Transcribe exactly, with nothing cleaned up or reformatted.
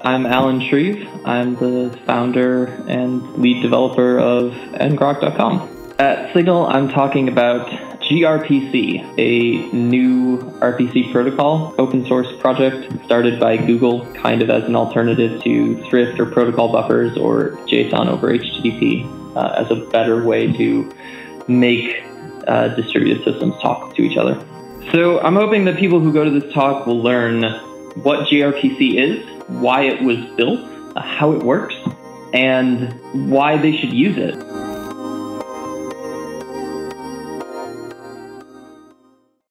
I'm Alan Shreve. I'm the founder and lead developer of n grok dot com. At Signal, I'm talking about G R P C, a new R P C protocol, open source project started by Google kind of as an alternative to Thrift or protocol buffers or JSON over H T T P uh, as a better way to make uh, distributed systems talk to each other. So I'm hoping that people who go to this talk will learn what G R P C is, why it was built, uh, how it works, and why they should use it.